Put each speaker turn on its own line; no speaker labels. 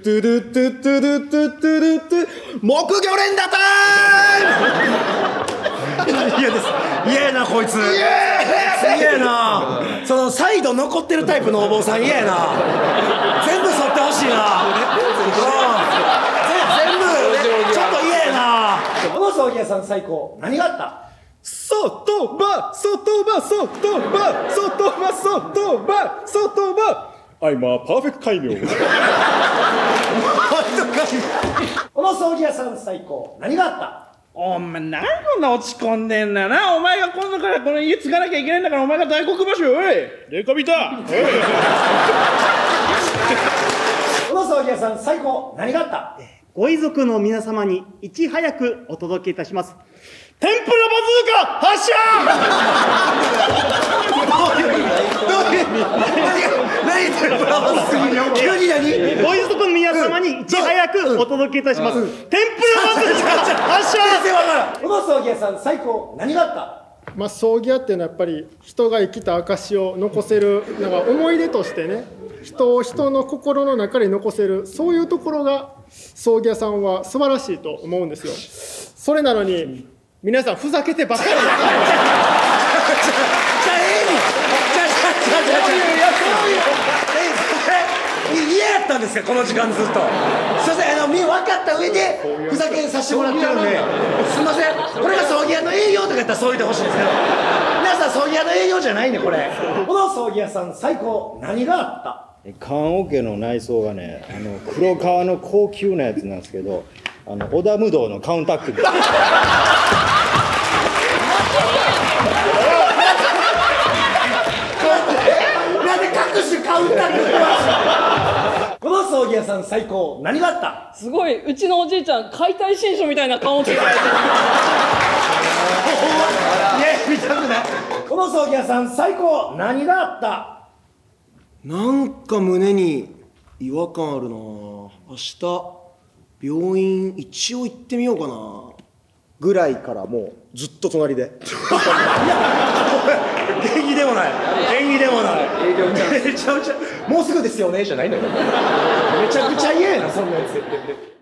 ゥトゥルトゥトゥルトゥトゥルトゥ
木魚連打タイム嫌です。嫌やなこいつ。嫌やな。そのサイド残ってるタイプのお坊さん嫌やな。全部剃ってほしいな。全部ちょっと嫌やな。この葬儀屋さん最高。何があった？
外場外場外場外場外場外場I'm a perfect 戒名。
この葬儀屋さん最高。何があった？
お前何こんな落ち込んでんだな。お前が今度からこの家継がなきゃいけないんだから、お前が大黒柱おいレカビタ
この葬儀屋さん最高。何があった？
ご遺族の皆様にいち早くお届けいたします。 天ぷらバズーカ発射。
何天ぷらバズーカ急に何
ご遺族の皆様にいち早くお届けいたします。天ぷらバズーカ発射。
この葬儀屋さん最高何があった？
まあ、葬儀屋っていうのはやっぱり人が生きた証を残せるなんか思い出としてね、人の心の中に残せる、そういうところが葬儀屋さんは素晴らしいと思うんですよ。それなのに皆さんふざけてばっかり
じゃあ嫌やったんですかこの時間ずっと。すいません、分かった上でふざけさせてもらってるんで、すいません、これが葬儀屋の営業とかやったらそう言ってほしいんですけど、皆さん葬儀屋の営業じゃないねこれ。この葬儀屋さん最高何があった？
棺桶の内装がね、黒革の高級なやつなんですけど、織田無道のカウンタックで
なんで各種カウンターにこの葬儀屋さん最高何があった？
すごい、うちのおじいちゃん解体新書みたいな顔をつけられてる。
見たくない。この葬儀屋さん最高何があった？
なんか胸に違和感あるな。明日病院一応行ってみようかなぐらいからもうずっと隣で
元気でもない元気でもないめちゃめちゃもうすぐですよねじゃないのよめちゃくちゃ嫌やなそんなやつ。